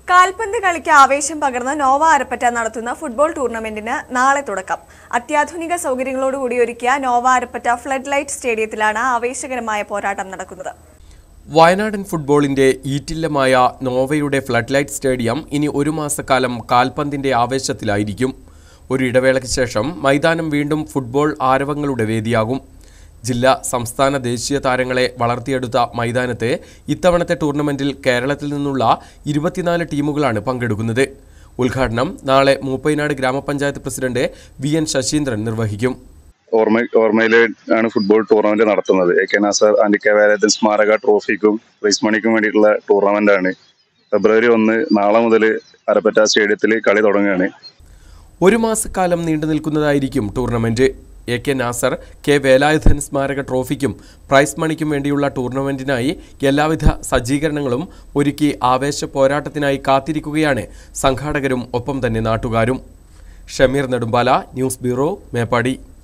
കാൽപന്ത് കളിക്ക് ആവേശം പകർന്ന് നോവ അരപ്പറ്റ നടത്തുന്ന ഫുട്ബോൾ ടൂർണമെന്റിന് നാളെ തുടക്കം. അത്യാധുനിക സൗകര്യങ്ങളോടുകൂടി ഒരുക്കിയ നോവ അരപ്പറ്റ ഫ്ലഡ് ലൈറ്റ് സ്റ്റേഡിയത്തിലാണ് ആവേശകരമായ പോരാട്ടം നടക്കുന്നത്. വയനാടൻ ഫുട്ബോളിന്റെ ഈറ്റില്ലമായ നോവയുടെ ഫ്ലഡ് ലൈറ്റ് സ്റ്റേഡിയം ഇനി ഒരു മാസക്കാലം കാൽപന്തിന്റെ ആവേശത്തിലായിരിക്കും. ഒരു ഇടവേളയ്ക്ക് ശേഷം മൈതാനം വീണ്ടും ഫുട്ബോൾ ആരവങ്ങളുടെ വേദിയാകും. ജില്ലാ, സംസ്ഥാന, ദേശീയ താരങ്ങളെ വളർത്തിയെടുത്ത മൈതാനത്ത് ഇത്തവണത്തെ ടൂർണമെന്റിൽ കേരളത്തിൽ നിന്നുള്ള 24 ടീമുകളാണ് പങ്കെടുക്കുന്നത്. ഉദ്ഘാടനം നാളെ മൂപ്പൈനാട് ഗ്രാമപഞ്ചായത്ത് പ്രസിഡന്റ് വി.എൻ. ശശീന്ദ്രൻ നിർവഹിക്കും. ഓർമ്മയിലെ ആണ് ഫുട്ബോൾ ടൂർണമെന്റ് നടത്തുന്നത്. AK. Nasar and K Velayudhan സ്മാരക ട്രോഫിക്കും പ്രൈസ് മണിക്കും വേണ്ടിയിട്ടുള്ള ടൂർണമെന്റ് ആണ്. ഫെബ്രുവരി 1 നാളെ മുതൽ അരപ്പറ്റ സ്റ്റേഡിയത്തിൽ കളി തുടങ്ങുകയാണ്. ഒരു മാസക്കാലം നീണ്ടു നിൽക്കുന്നതായിരിക്കും tournament. AK. Nasar, K Velayudhan സ്മാരക ട്രോഫിക്കും പ്രൈസ് മണിക്കും വേണ്ടിയുള്ള ടൂർണമെന്റിനായി എല്ലാവിധ സജ്ജീകരണങ്ങളും ഒരുക്കി ആവേശ പോരാട്ടത്തിനായി കാത്തിരിക്കുകയാണ് സംഘാടകരും ഒപ്പം തന്നെ നാട്ടുകാരും. Shameer Nedumpala, news bureau, Meppadi.